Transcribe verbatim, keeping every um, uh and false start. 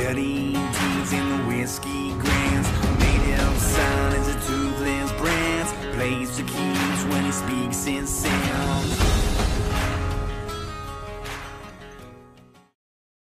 dirty deeds in the whiskey grands. Made of silence, a toothless brands. Plays the keys when he speaks in